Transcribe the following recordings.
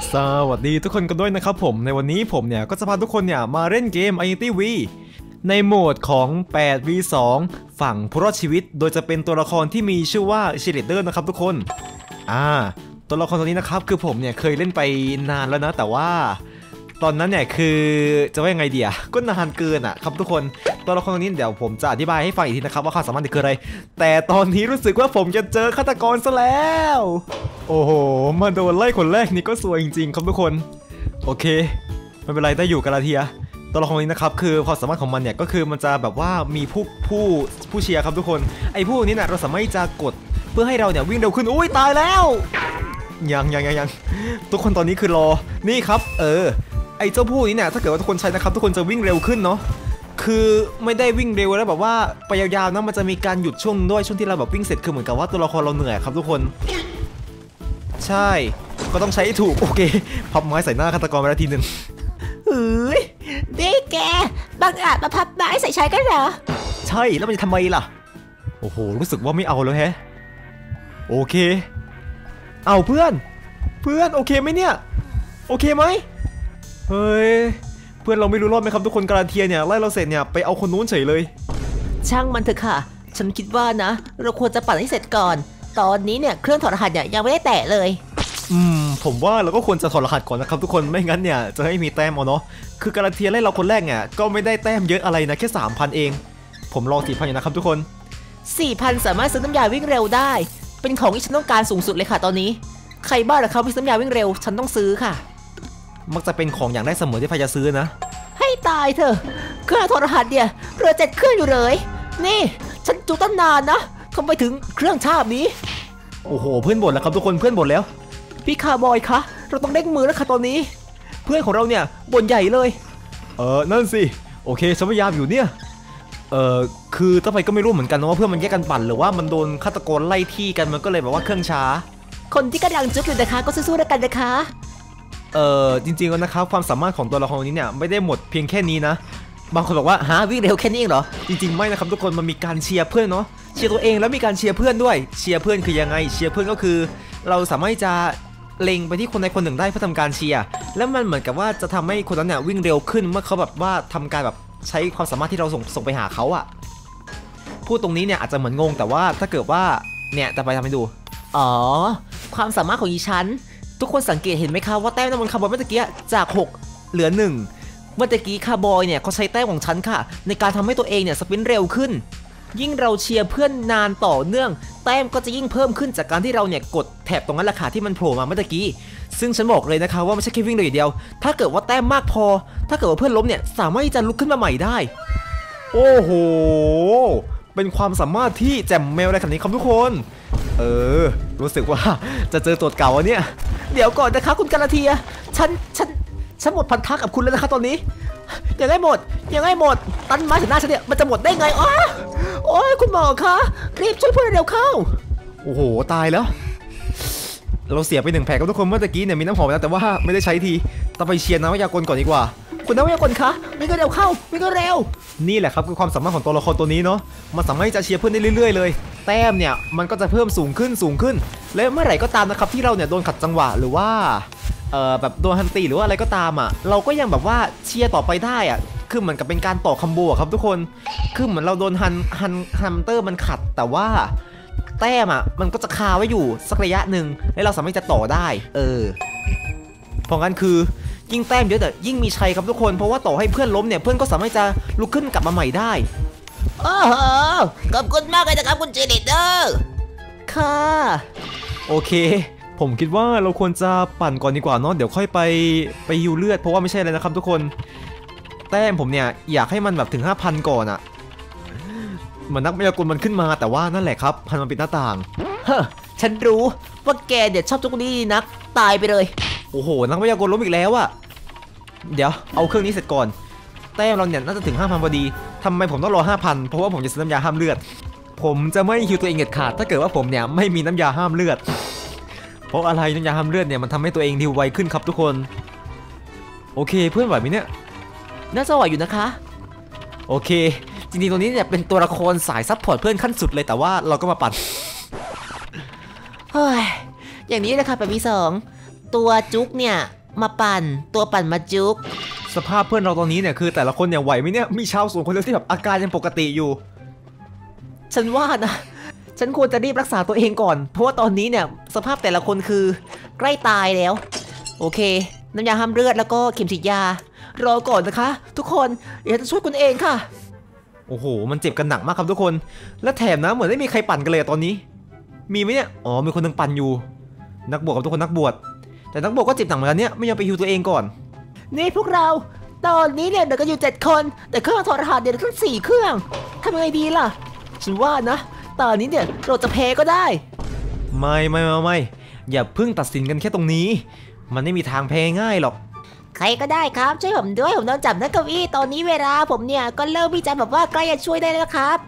สวัสดีทุกคนกันด้วยนะครับผมในวันนี้ผมเนี่ยก็จะพาทุกคนเนี่ยมาเล่นเกม Identity V ในโหมดของ 8v2 ฝั่งผู้รอดชีวิตโดยจะเป็นตัวละครที่มีชื่อว่าเชลิเดอร์นะครับทุกคนตัวละครตัวนี้นะครับคือผมเนี่ยเคยเล่นไปนานแล้วนะแต่ว่าตอนนั้นเนี่ยคือจะว่ายังไงเดียก็นานเกินอ่ะครับทุกคนตัวละครตัวนี้เดี๋ยวผมจะอธิบายให้ฟังอีกทีนะครับว่าความสามารถคืออะไรแต่ตอนนี้รู้สึกว่าผมจะเจอฆาตกรซะแล้วโอ้โหมาโดนไล่คนแรกนี่ก็สวยจริงๆครับทุกคนโอเคไม่เป็นไรได้อยู่กาลาเทียตัวละครนี้นะครับคือความสามารถของมันเนี่ยก็คือมันจะแบบว่ามีผู้เชียร์ครับทุกคนไอ้ผู้นี้เนี่ยเราสามารถจะกดเพื่อให้เราเนี่ยวิ่งเร็วขึ้นอุ้ยตายแล้วยังทุกคนตอนนี้คือรอนี่ครับไอ้เจ้าผู้นี้เนี่ยถ้าเกิดว่าทุกคนใช้นะครับทุกคนจะวิ่งเร็วขึ้นเนาะคือไม่ได้วิ่งเร็วแล้วแบบว่าไปยาวๆนะมันจะมีการหยุดช่วงด้วยช่วงที่เราแบบวิ่งเสร็จคือเหมือนกับว่าตัวละครเราเหนื่อยครับทุกคนใช่ก็ต้องใช้ถูกโอเคพับไม้ใส่หน้าฆาตกรไปแล้วทีหนึ่งนี่แกบังอาจมาพับไม้ใส่ชายกันเหรอใช่แล้วมันจะทำไมล่ะโอ้โหรู้สึกว่าไม่เอาแล้วแฮะโอเคเอาเพื่อนโอเคไหมเนี่ยโอเคไหมเฮ้ยเพื่อนเราไม่รู้รอดไหมครับทุกคนการันเทียเนี่ยไล่เราเสร็จเนี่ยไปเอาคนนู้นเฉยเลยช่างมันเถอะค่ะฉันคิดว่านะเราควรจะปั่นให้เสร็จก่อนตอนนี้เนี่ยเครื่องถอดรหัสเนี่ยยังไม่ได้แตะเลยผมว่าเราก็ควรจะถอดรหัสก่อนนะครับทุกคนไม่งั้นเนี่ยจะให้มีแต้มเอาเนาะคือการันเทียไล่เราคนแรกเนี่ยก็ไม่ได้แต้มเยอะอะไรนะแค่ 3,000 เองผมรอ 4,000 อยู่นะครับทุกคน 4,000 สามารถซื้อน้ำยาวิ่งเร็วได้เป็นของที่ฉันต้องการสูงสุดเลยค่ะตอนนี้ใครบ้าเหรอครับที่น้ำยาวิ่งเร็วฉันต้องซื้อค่ะมักจะเป็นของอย่างได้เสมอที่พายจะซื้อนะให้ตายเถอะเครื่องถอดรหัสเนี่ยเรือ7 เครื่องอยู่เลยนี่ฉันจูตั้งนานนะทำไมถึงเครื่องชาบนี้โอ้โหเพื่อนบ่นแล้วครับทุกคนเพื่อนบ่นแล้วพี่คาร์บอยคะเราต้องเด้งมือแล้วค่ะตอนนี้เพื่อนของเราเนี่ยบ่นใหญ่เลยนั่นสิโอเคฉันพยายามอยู่เนี่ยคือทำไมก็ไม่รู้เหมือนกันนะว่าเพื่อนมันแยกกันปั่นหรือว่ามันโดนฆาตกรไล่ที่กันมันก็เลยแบบว่าเครื่องช้าคนที่กำลังจุกอยู่นะคะก็สู้ๆด้วยกันนะคะจริงๆแล้วนะครับความสามารถของตัวละครนี้เนี่ยไม่ได้หมดเพียงแค่นี้นะบางคนบอกว่าวิ่งเร็วแค่นี้เองเหรอจริงๆไม่นะครับทุกคนมันมีการเชียร์เพื่อนเนาะเชียร์ตัวเองแล้วมีการเชียร์เพื่อนด้วยเชียร์เพื่อนคือยังไงเชียร์เพื่อนก็คือเราสามารถจะเล็งไปที่คนใดคนหนึ่งได้เพื่อทำการเชียร์แล้วมันเหมือนกับว่าจะทำให้คนนั้นเนี่ยวิ่งเร็วขึ้นเมื่อเขาแบบว่าทำการแบบใช้ความสามารถที่เราส่งไปหาเขาอะพูดตรงนี้เนี่ยอาจจะเหมือนงงแต่ว่าถ้าเกิดว่าเนี่ยจะไปทำให้ดูความสามารถของอีฉันทุกคนสังเกตเห็นไหมคะว่าแต้มน้ำมันคาร์บอยเมื่อกี้จาก6เหลือ1เมื่อกี้คาร์บอยเนี่ยเขาใช้แต้มของฉันค่ะในการทำให้ตัวเองเนี่ยสปรินต์เร็วขึ้นยิ่งเราเชียร์เพื่อนนานต่อเนื่องแต้มก็จะยิ่งเพิ่มขึ้นจากการที่เราเนี่ยกดแถบตรงนั้นแหละค่ะที่มันโผล่มาเมื่อกี้ซึ่งฉันบอกเลยนะคะว่าไม่ใช่แค่วิ่งเดียวถ้าเกิดว่าแต้มมากพอถ้าเกิดว่าเพื่อนล้มเนี่ยสามารถที่จะลุกขึ้นมาใหม่ได้โอ้โหเป็นความสามารถที่แจ่มแมวอะไรขนาดนี้ครับทุกคนรู้สึกว่าจะเจอตัวเก่าเนี่ยเดี๋ยวก่อนนะคะคุณกาลาเทียฉันหมดพันธะกับคุณแล้วนะคะตอนนี้ยังไงหมดตันไม้ถึงหน้าฉันเนี่ยมันจะหมดได้ไงโอ้ยคุณหมอคะรีบช่วยเพื่อนเร็วเข้าโอ้โหตายแล้วเราเสียไป1 แผลกับทุกคนเมื่อกี้เนี่ยมีน้ำหอมแล้วแต่ว่าไม่ได้ใช้ทีต้องไปเชียร์นักวิทยากรก่อนดีกว่าคุณนักวิทยากรคะวิ่งเร็วเข้าวิ่งเร็วนี่แหละครับคือความสามารถของตัวละครตัวนี้เนาะมันสามารถจะเชียร์เพื่อนได้เรื่อยๆเลยแต้มเนี่ยมันก็จะเพิ่มสูงขึ้นและเมื่อไหร่ก็ตามนะครับที่เราเนี่ยโดนขัดจังหวะหรือว่าแบบโดนฮันตีหรือว่าอะไรก็ตามเราก็ยังแบบว่าเชียร์ต่อไปได้คือเหมือนกับเป็นการต่อคัมโบครับทุกคนคือเหมือนเราโดนฮันเตอร์มันขัดแต่ว่าแต้มมันก็จะคาไว้อยู่สักระยะหนึ่งแล้วเราสามารถจะต่อได้เพราะงั้นคือยิ่งแต้มเยอะแต่ยิ่งมีชัยครับทุกคนเพราะว่าต่อให้เพื่อนล้มเนี่ยเพื่อนก็สามารถจะลุกขึ้นกลับมาใหม่ได้ขอบคุณมากเลยนะครับคุณเจเนเดอร์ค่ะโอเคผมคิดว่าเราควรจะปั่นก่อนดีกว่าเนาะเดี๋ยวค่อยไปฮิวเลือดเพราะว่าไม่ใช่เลยนะครับทุกคนแต้มผมเนี่ยอยากให้มันแบบถึง 5,000 ก่อนเหมือนนักมายากลมันขึ้นมาแต่ว่านั่นแหละครับพันมันปิดหน้าต่างฉันรู้ว่าแกเดี๋ยวชอบจุกนี้นักตายไปเลยโอ้โหนักมายากลล้มอีกแล้วเดี๋ยวเอาเครื่องนี้เสร็จก่อนแต้มเราเนี่ยน่าจะถึง 5,000 พอดีทำไมผมต้องรอ 5,000 เพราะว่าผมจะซื้อน้ำยาห้ามเลือดผมจะไม่ฮิวตัวเองเด็ดขาดถ้าเกิดว่าผมเนี่ยไม่มีน้ำยาห้ามเลือดเพราะอะไรน้ำยาห้ามเลือดเนี่ยมันทำให้ตัวเองฮิวไวขึ้นครับทุกคนโอเคเพื่อนไหวไหมเนี่ยน่าจะไหวอยู่นะคะโอเคจริงๆตัวนี้เนี่ยเป็นตัวละครสายซัพพอร์ตเพื่อนขั้นสุดเลยแต่ว่าเราก็มาปั่นเฮ้ยอย่างนี้นะคะแบบมี2 ตัวจุกเนี่ยมาปั่นตัวปั่นมาจุกสภาพเพื่อนเราตอนนี้เนี่ยคือแต่ละคนเนี่ยไหวไหมเนี่ยมีชาวสวนคนเดียวที่แบบอาการยังปกติอยู่ฉันว่านะฉันควรจะรีบรักษาตัวเองก่อนเพราะว่าตอนนี้เนี่ยสภาพแต่ละคนคือใกล้ตายแล้วโอเคน้ำยาห้ามเลือดแล้วก็เข็มฉีดยารอก่อนนะคะทุกคนเดี๋ยวจะช่วยคุณเองค่ะโอ้โหมันเจ็บกันหนักมากครับทุกคนและแถมนะเหมือนไม่มีใครปั่นกันเลยตอนนี้มีไหมเนี่ยอ๋อมีคนนึงปั่นอยู่นักบวชกับทุกคนนักบวชแต่นักบวชก็เจ็บหนักเหมือนกันเนี่ยไม่ยอมไปฮิวตัวเองก่อนนี่พวกเราตอนนี้เนี่ยเดี๋ยวก็อยู่7 คนแต่เครื่องถอดรหัสเดี๋ยวทั้ง4 เครื่องทำยังไงดีล่ะฉันว่านะตอนนี้เนี่ยเราจะแพ้ก็ได้ไม่อย่าเพิ่งตัดสินกันแค่ตรงนี้มันไม่มีทางแพ้ง่ายหรอกใครก็ได้ครับช่วยผมด้วยผมโดนจับนักเก้าอี้ตอนนี้เวลาผมเนี่ยก็เริ่มวิจารณ์แบบว่าใกล้จะช่วยได้แล้วครับ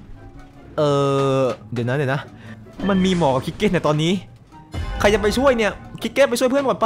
เดี๋ยวนะมันมีหมอกับคิกเก้นในตอนนี้ใครจะไปช่วยเนี่ยคิกเก้นไปช่วยเพื่อนก่อนไป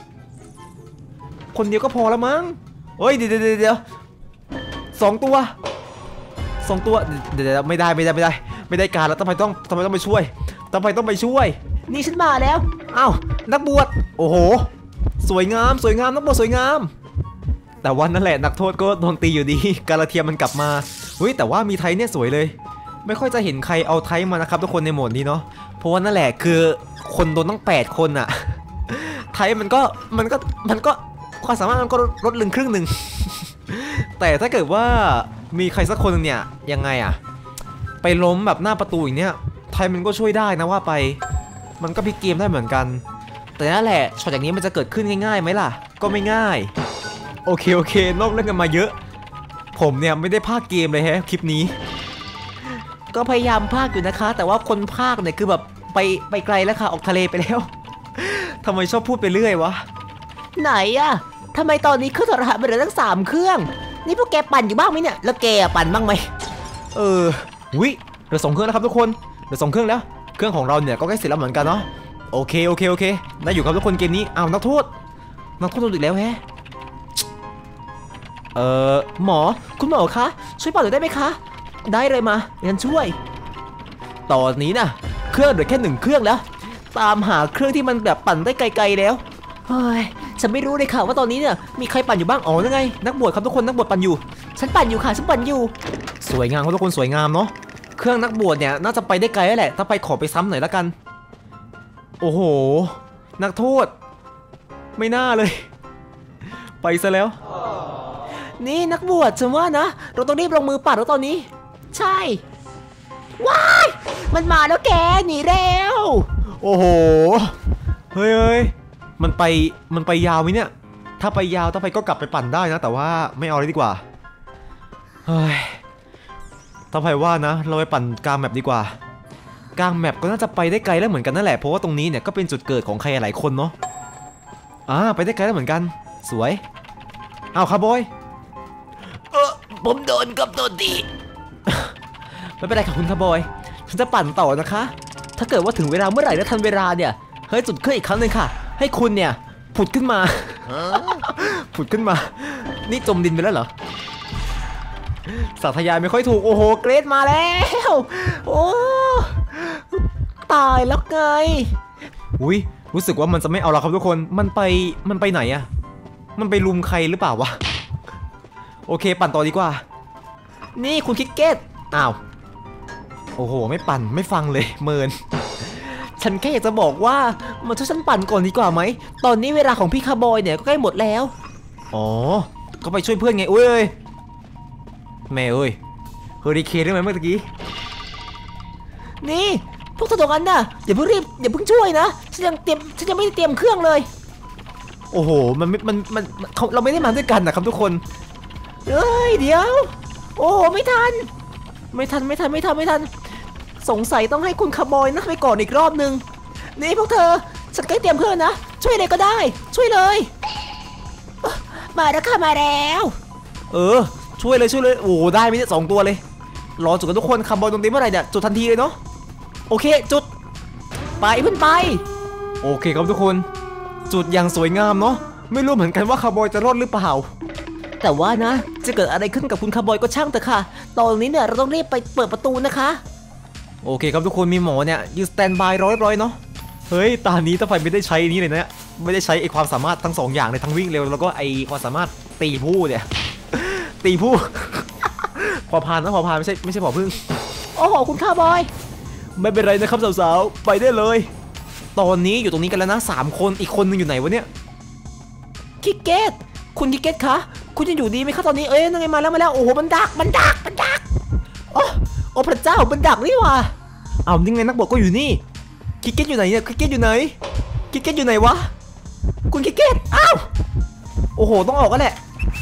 คนเดียวก็พอแล้วมั้งเฮ้ยเดี๋ยว2 ตัวเดี๋ยวไม่ได้การแล้วทำไมต้องไปช่วยนี่ฉันมาแล้วอ้าวนักบวชโอ้โหสวยงามนักบวชสวยงามแต่วันนั่นแหละนักโทษก็โดนตีอยู่ดีกาลาเทียมมันกลับมาเฮ้ยแต่ว่ามีไทยเนี่ยสวยเลยไม่ค่อยจะเห็นใครเอาไทยมานะครับทุกคนในโหมดนี้เนาะเพราะว่านั่นแหละคือคนโดนตั้ง8 คนอะไทยมันก็ความสามารถมันก็ลดลงครึ่งหนึ่งแต่ถ้าเกิดว่ามีใครสักคนนึงเนี่ยยังไงอะไปล้มแบบหน้าประตูอย่างเนี้ยไทยมันก็ช่วยได้นะว่าไปมันก็พลิกเกมได้เหมือนกันแต่นั่นแหละช็อตอย่างนี้มันจะเกิดขึ้นง่ายๆไหมล่ะก็ไม่ง่ายโอเคนอกเรื่องกันมาเยอะผมเนี่ยไม่ได้พากเกมเลยแฮะคลิปนี้ก็พยายามพากอยู่นะคะแต่ว่าคนพากเนี่ยคือแบบไปไกลแล้วค่ะออกทะเลไปแล้วทำไมชอบพูดไปเรื่อยวะไหนอะทำไมตอนนี้เครื่องถอดรหัสมันเหลือตั้ง3 เครื่องนี่พวกแกปั่นอยู่บ้างไหมเนี่ยแล้วแกปั่นบ้างไหมวิเหลือ2 เครื่องแล้วครับทุกคนเหลือ2 เครื่องแล้วเครื่องของเราเนี่ยก็ใกล้เสร็จแล้วเหมือนกันเนาะโอเคได้อยู่ครับทุกคนเกมนี้อ้าวนักโทษโดนอีกแล้วแฮะหมอคุณหมอคะช่วยปั่นหน่อยได้ไหมคะได้เลยมางั้นช่วยตอนนี้นะเครื่องเหลือแค่1 เครื่องแล้วตามหาเครื่องที่มันแบบปั่นได้ไกลๆแล้วเฮ้ยฉันไม่รู้เลยค่ะว่าตอนนี้เนี่ยมีใครปั่นอยู่บ้างอ๋อยังไงนักบวชครับทุกคนนักบวชปั่นอยู่ฉันปั่นอยู่ค่ะฉันปั่นอยู่สวยงามครับทุกคนสวยงามเนาะเครื่องนักบวชเนี่ยน่าจะไปได้ไกลแล้วแหละถ้าไปขอไปซ้ำหน่อยละกันโอ้โหนักโทษไม่น่าเลยไปซะแล้วนี่นักบวชฉันว่านะเราต้องรีบลงมือปั่นแล้วตอนนี้ใช่ว้ายมันมาแล้วแกหนีเร็วโอ้โหเฮ้ยมันไปยาวไหมเนี่ยถ้าไปยาวถ้าไปก็กลับไปปั่นได้นะแต่ว่าไม่เอาเลยดีกว่าเฮ้ยถ้าไปว่านะเราไปปั่นกลางแมปดีกว่ากลางแมปก็น่าจะไปได้ไกลแล้วเหมือนกันนั่นแหละเพราะว่าตรงนี้เนี่ยก็เป็นจุดเกิดของใครหลายคนเนาะไปได้ไกลแล้วเหมือนกันสวยเอาคาร์บอยผมโดนกับตัวดีไม่เป็นไรค่ะคุณคาร์บอยฉันจะปั่นต่อนะคะถ้าเกิดว่าถึงเวลาเมื่อไหร่และทันเวลาเนี่ยเฮ้ยจุดเครื่องอีกครั้งหนึ่งค่ะให้คุณเนี่ยผุดขึ้นมานี่จมดินไปแล้วเหรอสาธยายไม่ค่อยถูกโอ้โหเกรดมาแล้วโอ้ตายแล้วไงอุ้ยรู้สึกว่ามันจะไม่เอาละครับทุกคนมันไปไหนอะมันไปลุมใครหรือเปล่าวะโอเคปั่นต่อดีกว่านี่คุณคิกเก็ตอ้าวโอ้โหไม่ปั่นไม่ฟังเลยเมินฉันแค่อยากจะบอกว่ามาช่วยฉันปั่นก่อนดีกว่าไหมตอนนี้เวลาของพี่คาร์บอยเนี่ยก็ใกล้หมดแล้วอ๋อก็ไปช่วยเพื่อนไงอุ้ยแม่เอ้ยเฮอริเคนได้ไหมเมื่อกี้นี่พวกเธอตรงนั้นน่ะอย่าเพิ่งช่วยนะฉันยังไม่ได้เตรียมเครื่องเลยโอ้โหมันเราไม่ได้มาด้วยกันนะครับทุกคนเอ้ยเดี๋ยวโอ้ไม่ทันสงสัยต้องให้คุณคาร์บอยนะไปก่อนอีกรอบนึงนี่พวกเธอฉันใกล้เตรียมเครื่องนะช่วยเลยก็ได้ช่วยเลยมาแล้วค่ะมาแล้วช่วยเลยโอ้ได้ไม่ได้2 ตัวเลยรอจุดกันทุกคนคาร์บอยตรงนี้เมื่อไหร่เนี่ยจุดทันทีเลยเนาะโอเคจุดไปเพิ่งไปโอเคครับทุกคนจุดอย่างสวยงามเนาะไม่รู้เหมือนกันว่าคาร์บอยจะรอดหรือเปล่าแต่ว่านะจะเกิดอะไรขึ้นกับคุณคาร์บอยก็ช่างเถอะค่ะตอนนี้เนี่ยเราต้องรีบไปเปิดประตูนะคะโอเคครับทุกคนมีหมอเนี่ยยืนสแตนบายร้อยเนาะเฮ้ยตานี้ถ้าไฟไม่ได้ใช้นี้เลยนะไม่ได้ใช้ไอความสามารถทั้งสองอย่างเลยทั้งวิ่งเร็วแล้วก็ไอความสามารถตีผู้เนี่ย ตีผู้ พอพานนะพอพานไม่ใช่พอพึ่งโอ้โหคุณคาร์บอยไม่เป็นไรนะครับสาวๆไปได้เลยตอนนี้อยู่ตรงนี้กันแล้วนะ3 คนอีกคนนึงอยู่ไหนวะเนี่ยคิกเกตคุณคิกเกตคะคุณจะอยู่ดีไหมคะตอนนี้นั่นไงมาแล้วโอ้โหมันดักโอ้พระเจ้ามันดักนี่ว่ะเอานี่ไงนักบวชก็อยู่นี่คิกเก็ตอยู่ไหนเนี่ยคิกเก็ตอยู่ไหนคิกเก็ตอยู่ไหนวะคุณคิกเกตอ้าวโอ้โหต้องออกกันแหละ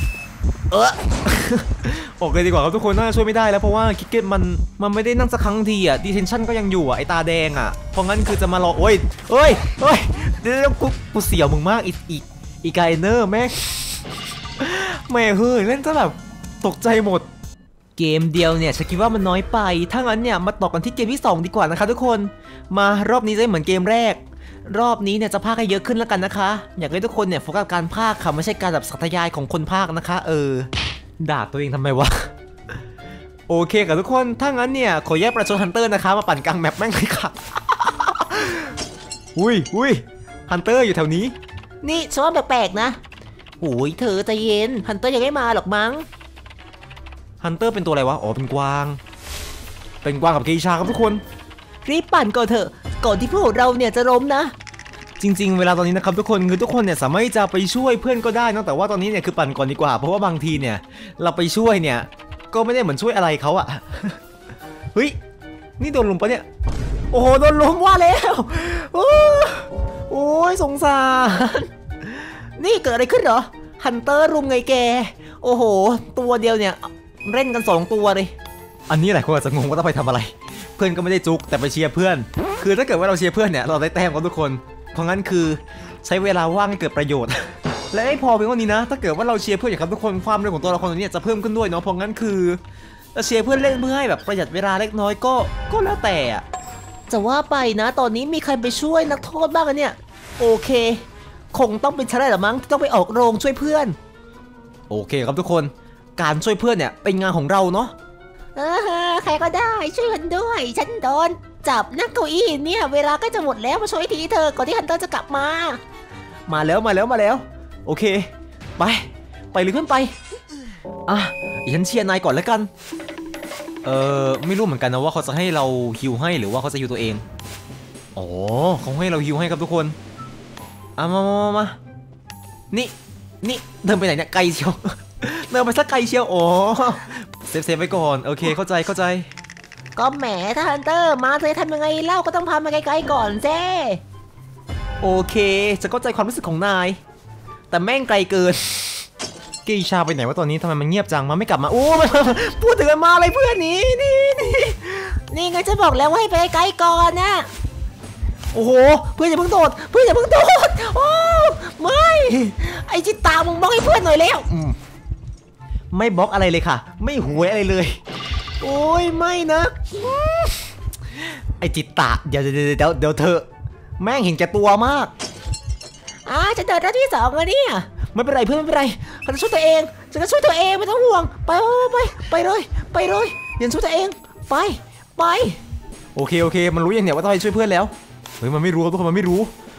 ออกเลยดีกว่าครับทุกคนน่าช่วยไม่ได้แล้วเพราะว่าคิกเก็ตมันไม่ได้นั่งสักครั้งทีอ่ะดีเทนชั่นก็ยังอยู่อ่ะไอตาแดงอ่ะเพราะงั้นคือจะมารอเฮ้ยเดี๋ยวกูเสียวมึงมากอีกไกเนอร์แม่แม่เฮ้ยเล่นซะแบบตกใจหมดเกมเดียวเนี่ยฉันคิดว่ามันน้อยไปถ้างั้นเนี่ยมาต่อกันที่เกมที่2ดีกว่านะคะทุกคนมารอบนี้จะเหมือนเกมแรกรอบนี้เนี่ยจะพากให้เยอะขึ้นแล้วกันนะคะอยากให้ทุกคนเนี่ยโฟกัสการพากค่ะไม่ใช่การแบบสัตยายของคนพากนะคะด่าตัวเองทำไมวะโอเคกับทุกคนถ้างั้นเนี่ยขอแยกประชดฮันเตอร์นะคะมาปั่นกลางแมปแม่งเลยค่ะอุ้ยฮันเตอร์อยู่แถวนี้นี่ชอบแปลกๆนะโอ้ยเธอใจเย็นฮันเตอร์ยังไม่มาหรอกมั้งฮันเตอร์เป็นตัวอะไรวะอ๋อเป็นกวางกับเกชาครับทุกคนรีบปั่นก่อนเถอะก่อนที่พวกเราเนี่ยจะล้มนะจริงๆเวลาตอนนี้นะครับทุกคนคือทุกคนเนี่ยสามารถจะไปช่วยเพื่อนก็ได้นะแต่ว่าตอนนี้เนี่ยคือปั่นก่อนดีกว่าเพราะว่าบางทีเนี่ยเราไปช่วยเนี่ยก็ไม่ได้เหมือนช่วยอะไรเขาอะเฮ้ยนี่โดนลุมปะเนี่ยโอ้โหโดนลุมว่าแล้วโอ้ยสงสารนี่เกิดอะไรขึ้นเหรอฮันเตอร์รุมไงแกโอ้โหตัวเดียวเนี่ยเล่นกัน2ตัวเลยอันนี้หลายคนอาจจะงงว่าต้องไปทำอะไรเพื่อนก็ไม่ได้จุกแต่ไปเชียร์เพื่อนคือถ้าเกิดว่าเราเชียร์เพื่อนเนี่ยเราได้แต้มกันทุกคนเพราะงั้นคือใช้เวลาว่างให้เกิดประโยชน์และไม่พอเพียงเท่านี้นะถ้าเกิดว่าเราเชียร์เพื่อนอย่างครับทุกคนความเร็วของตัวละครตัวนี้จะเพิ่มขึ้นด้วยเนาะเพราะงั้นคือจะเชียร์เพื่อนเล่นเพื่อให้แบบประหยัดเวลาเล็กน้อยก็แล้วแต่จะว่าไปนะตอนนี้มีใครไปช่วยนักโทษบ้างเนี่ยโอเคคงต้องเป็นฉันแหละมั้งที่ต้องไปออกโรงช่วยเพื่อนโอเคครับทุกคนการช่วยเพื่อนเนี่ยเป็นงานของเราเนาะใครก็ได้ช่วยกันด้วยฉันโดนจับนั่งเก้าอี้เนี่ยเวลาก็จะหมดแล้วมาช่วยทีเธอก่อนที่ฮันเตอร์จะกลับมาแล้วโอเคไปเลยเพื่อนไปฉันเชียร์นายก่อนแล้วกันไม่รู้เหมือนกันนะว่าเขาจะให้เราฮิวให้หรือว่าเขาจะฮิวตัวเองอ๋อเขาให้เราฮิวให้ครับทุกคนมานี่เดินไปไหนเนี่ยไกลเชียวเดินไปสักไกลเชียวอ๋อเซฟไว้ก่อนโอเคเข้าใจก็แหมถ้าฮันเตอร์มาเธอทำยังไงเล่าก็ต้องพามาไกลๆก่อนเจ้โอเคจะเข้าใจความรู้สึกของนายแต่แม่งไกลเกินเกชาไปไหนว่าตอนนี้ทำไมมันเงียบจังมันไม่กลับมาโอ้พูดถึงมาอะไรเพื่อนนี่ไงจะบอกแล้วว่าให้ไปไกลก่อนนะโอ้โหเพื่อนอย่าเพิ่งโดดโอ้ไม่ไอจิตตามึงบล็อกให้เพื่อนหน่อยแล้วไม่บล็อกอะไรเลยค่ะไม่หวยอะไรเลยโอ้ยไม่นะไอจิตตะเดี๋ยวเธอแม่งเห็นแก่ตัวมากจะเดินหน้าที่2แล้วเนี่ยไม่เป็นไรเพื่อนไม่เป็นไรฉันจะช่วยตัวเองไม่ต้องห่วงไปเลยยันช่วยตัวเองไปโอเคมันรู้ยังเนี่ยว่าต้องไปช่วยเพื่อนแล้วเฮ้ยมันไม่รู้ทุกคนมันรู้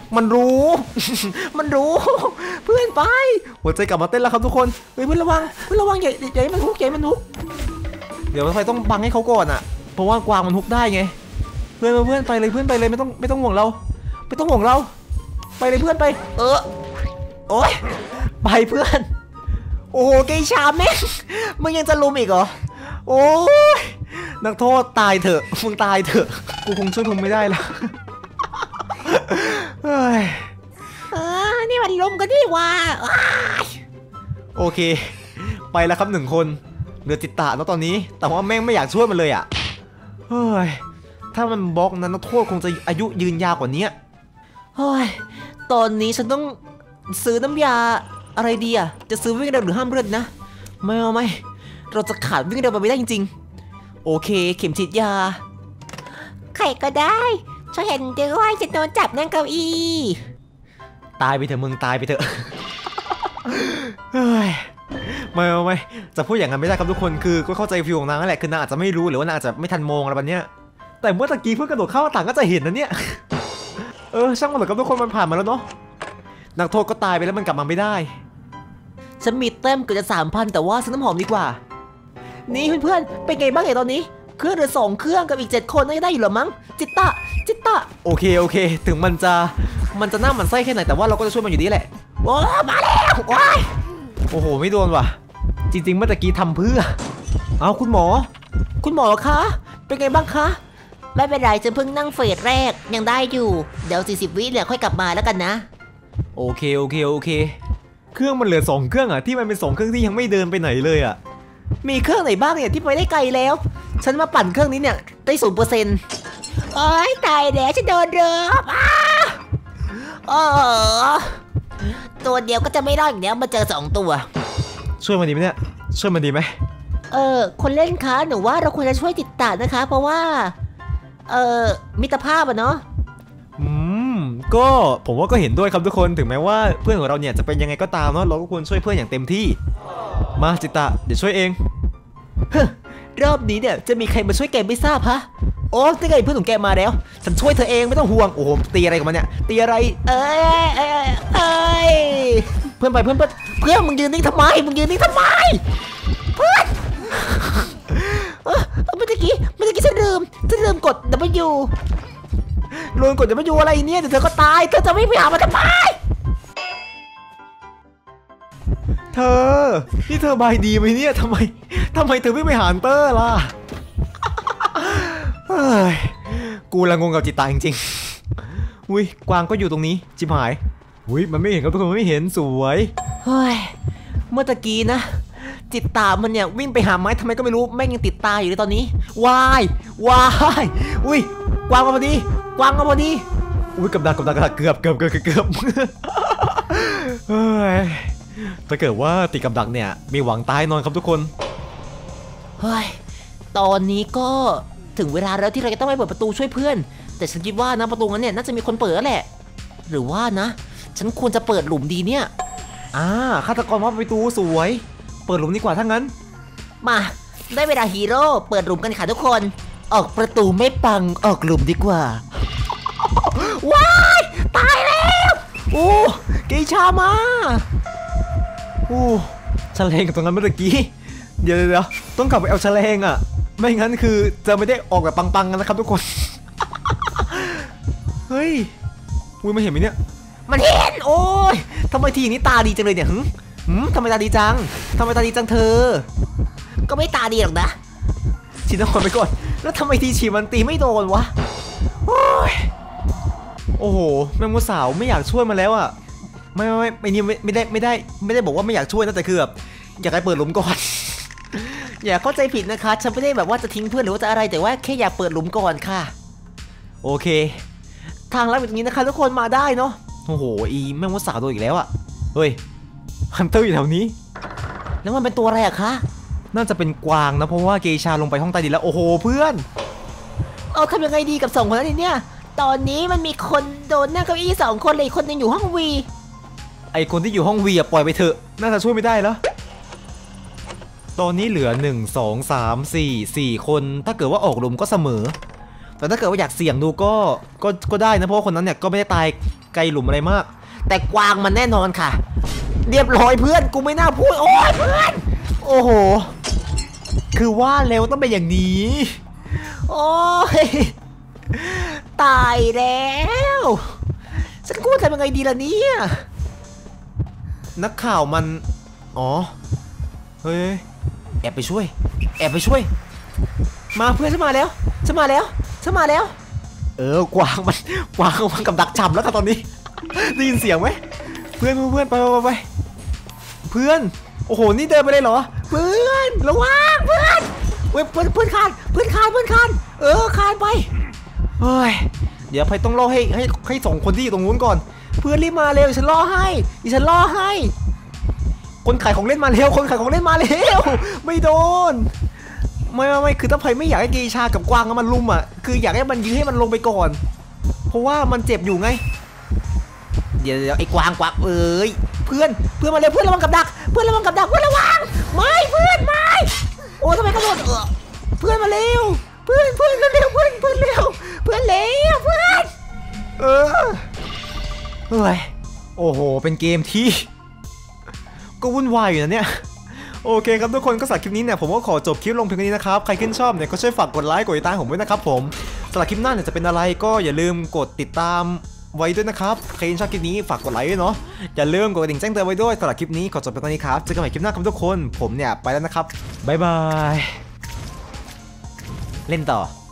เพื่อนไปหัวใจกลับมาเต้นแล้วครับทุกคนเฮ้ยเพื่อนระวังอย่ามันฮุกเดี๋ยวไฟต้องบังให้เขาก่อนอ่ะเพราะว่ากวางมันฮุกได้ไงเพื่อนไปเลยไม่ต้องห่วงเราไปเลยเพื่อนไปโอ๊ยไปเพื่อนโอ้เกชาแม่มึงยังจะลุมอีกเหรอโอ้ยนักโทษตายเถอะมึงตายเถอะกูคงช่วยมึงไม่ได้แล้วนี่มันลุมกันนี่ว่าโอเคไปแล้วครับ1 คนเหลือจิตตะแล้วตอนนี้แต่ว่าแม่งไม่อยากช่วยมันเลยอ่ะเฮ้ยถ้ามันบล็อกนั้นนักโทษคงจะอายุยืนยาวกว่านี้เฮ้ยตอนนี้ฉันต้องซื้อน้ำยาอะไรดีอ่ะจะซื้อวิ่งเร็วหรือห้ามเลือดนะไม่เราจะขาดวิ่งเร็วไปไม่ได้จริงๆโอเคเข็มฉีดยาใครก็ได้ช่วยเห็นด้วยฉันโดนจับนั่งเก้าอี้ตายไปเถอะมึงตายไปเถอะไม่จะพูดอย่างนั้นไม่ได้ครับทุกคนคือก็เข้าใจฟิลของนางนั่นแหละคือนางอาจจะไม่รู้หรือว่านางอาจจะไม่ทันมองอะไรแบบเนี้ยแต่เมื่อตะกี้เพื่อนกระโดดเข้าต่างก็จะเห็นนะเนี่ยช่างมันเถอะครับทุกคนมันผ่านมาแล้วเนาะนักโทษก็ตายไปแล้วมันกลับมาไม่ได้ฉันมีแต้มเกือบจะ3,000แต่ว่าซื้อน้ำหอมดีกว่านี่เพื่อนๆเป็นไงบ้างตอนนี้เครื่องเหลือ2เครื่องกับอีก7คนน่าจะได้อยู่หรอมั้งจิตตะโอเคถึงมันจะหน้าหมันไส้แค่ไหนแต่ว่าเราก็จะช่วยมันอยู่ดีแหละโอ้มาแล้วโอ้โหไม่โดนว่ะจริงๆเมื่อกี้ทำเพื่อเอาคุณหมอคะเป็นไงบ้างคะไม่เป็นไรฉันเพิ่งนั่งเฟสแรกยังได้อยู่เดี๋ยว40 วิเนี่ยค่อยกลับมาแล้วกันนะโอเคเครื่องมันเหลือ2เครื่องอ่ะที่มันเป็น2เครื่องที่ยังไม่เดินไปไหนเลยอ่ะมีเครื่องไหนบ้างเนี่ยที่ไปได้ไกลแล้วฉันมาปั่นเครื่องนี้เนี่ยได้ 0%โอ้ยตายแล้วฉันโดนเรือบตัวเดียวก็จะไม่รอดอีกแล้วมาเจอ2ตัวช่วยมันดีไหมเนี่ยช่วยมันดีไหมคนเล่นคะหนูว่าเราควรจะช่วยติดตามนะคะเพราะว่ามิตรภาพอะเนาะก็ผมว่าก็เห็นด้วยครับทุกคนถึงแม้ว่าเพื่อนของเราเนี่ยจะเป็นยังไงก็ตามเนาะเราก็ควรช่วยเพื่อนอย่างเต็มที่มาจิตะเดี๋ยวช่วยเองรอบนี้เนี่ยจะมีใครมาช่วยแกไม่ทราบฮะโอ้ที่ไงเพื่อนของแกมาแล้วฉันช่วยเธอเองไม่ต้องห่วงโอ้โหตีอะไรกับมันเนี่ยตีอะไรเพื่อนมึงยืนนิ่งทำไมเพื่อนเมื่อกี้ฉันลืมกด W ลืมกด W อะไรเนี่ยเดี๋ยวเธอก็ตายเธอจะไม่ไปหามันทำไมเธอนี่เธอบายดีไหมเนี่ยทำไมเธอไม่ไปหาฮันเตอร์ล่ะกูละงงกับจิตตาจริงๆอุ้ยกวางก็อยู่ตรงนี้จิบหายอุ้ยมันไม่เห็นครับทุกคนไม่เห็นสวยเฮ้ยเมื่อตะกี้นะจิตตามันเนี่ยวิ่งไปหาไม้ทำไมก็ไม่รู้แม่งยังติดตาอยู่เลยตอนนี้วายอุ้ยกวางมาพอดีอุ้ยกับดักเกือบเฮ้ยถ้าเกิดว่าติดกับดักเนี่ยมีหวังตายนอนครับทุกคนเฮ้ยตอนนี้ก็ถึงเวลาแล้วที่เราจะต้องไปเปิดประตูช่วยเพื่อนแต่ฉันคิดว่านะประตูนั้นเนี่ยน่าจะมีคนเปิดแหละหรือว่านะฉันควรจะเปิดหลุมดีเนี่ยฆาตกรว่าประตูสวยเปิดหลุมดีกว่าถ้างั้นมาได้เวลาฮีโร่เปิดหลุมกันค่ะทุกคนออกประตูไม่ปังออกหลุมดีกว่าว้ายตายแล้วโอ้เกชามาโอ้แฉลงกับตรงนั้นเมื่อกี้เดี๋ยวต้องกลับไปเอาแฉลงอ่ะไม่งั้นคือจะไม่ได้ออกแบบปังๆกันนะครับทุกคนเฮ้ยอุ้ยมันเห็นไหมเนี่ยมันเห็นโอ้ยทำไมทีนี้ตาดีจังเลยเนี่ยทำไมตาดีจังเธอก็ไม่ตาดีหรอกนะฉีดน้ำมันไปก่อนแล้วทำไมทีฉีดมันตีไม่โดนวะโอ้โหแมงมุมสาวไม่อยากช่วยมันแล้วอ่ะไม่นี่ไม่ได้บอกว่าไม่อยากช่วยนะแต่คือแบบอยากให้เปิดหลุมก่อนอย่าเข้าใจผิดนะคะฉันไม่ได้แบบว่าจะทิ้งเพื่อนหรือว่าจะอะไรแต่ว่าแค่อยากเปิดหลุมก่อนค่ะโอเคทางลัดแบบนี้นะคะทุกคนมาได้เนาะโอ้โหแมงมุมสาวโดนอีกแล้วอ่ะเฮ้ยฮันเตอร์อยู่แถวนี้แล้วมันเป็นตัวอะไรอะคะน่าจะเป็นกวางนะเพราะว่าเกชาลงไปห้องใต้ดินแล้วโอ้โหเพื่อนทำยังไงดีกับ2 คนนั้นเนี่ยตอนนี้มันมีคนโดนนั่งเก้าอี้2 คนเลยคนนึงอยู่ห้องวีไอคนที่อยู่ห้องวีปล่อยไปเถอะน่าจะช่วยไม่ได้แล้วตอนนี้เหลือ1 2 3 4คนถ้าเกิดว่าออกหลุมก็เสมอแต่ถ้าเกิดว่าอยากเสี่ยงดูก็ได้นะเพราะคนนั้นเนี่ยก็ไม่ได้ตายไกลหลุมอะไรมากแต่กวางมันแน่นอนค่ะเรียบร้อยเพื่อนกูไม่น่าพูดโอ้ยเพื่อนโอ้โหคือว่าเร็วต้องเป็นอย่างนี้โอ้ยตายแล้วฉันกูทำยังไงดีล่ะเนี่ยนักข่าวมันเฮ้ยแอบไปช่วยมาเพื่อนฉันมาแล้วกวางมันกับดักจับแล้วค่ะตอนนี้ได้ยินเสียงไหมเพื่อนไปเพื่อนโอ้โหนี่เดินไปเลยเหรอเพื่อนระวังเพื่อนคานคานไปเฮ้ยเดี๋ยวไปต้องรอให้2 คนที่อยู่ตรงนู้นก่อนเพื่อนรีบมาเร็วฉันรอให้คนขายของเล่นมาเร็วไม่โดนไม่คือถ้าไพไม่อยากให้เกชากับกวางมันลุมอ่ะคืออยากให้มันยื้อให้มันลงไปก่อนเพราะว่ามันเจ็บอยู่ไงเดี๋ยวไอ้กวางเพื่อนมาเร็วเพื่อนระวังกับดักเพื่อนระวังไม่เพื่อนโอ้ทำไมกระโดดเพื่อนมาเร็วเพื่อนเร็วเฮ้ยโอ้โหเป็นเกมที่ ก็วุ่นวายอยู่นะเนี่ยโอเคครับทุกคนก็สำหรับคลิปนี้เนี่ยผมก็ขอจบคลิปลงเพียงเท่านี้นะครับใครขึ้นชอบเนี่ยก็ช่วยฝากกดไลค์กดติดตามผมด้วยนะครับผมสำหรับคลิปหน้าเนี่ยจะเป็นอะไรก็อย่าลืมกดติดตามไว้ด้วยนะครับใครชอบคลิปนี้ฝากกดไลค์ด้วยเนาะอย่าลืมกดกระดิ่งแจ้งเตือนไว้ด้วยสำหรับคลิปนี้ขอจบไปก่อนนี้ครับเจอกันใหม่คลิปหน้าครับทุกคนผมเนี่ยไปแล้วนะครับบ๊ายบายเล่นต่อ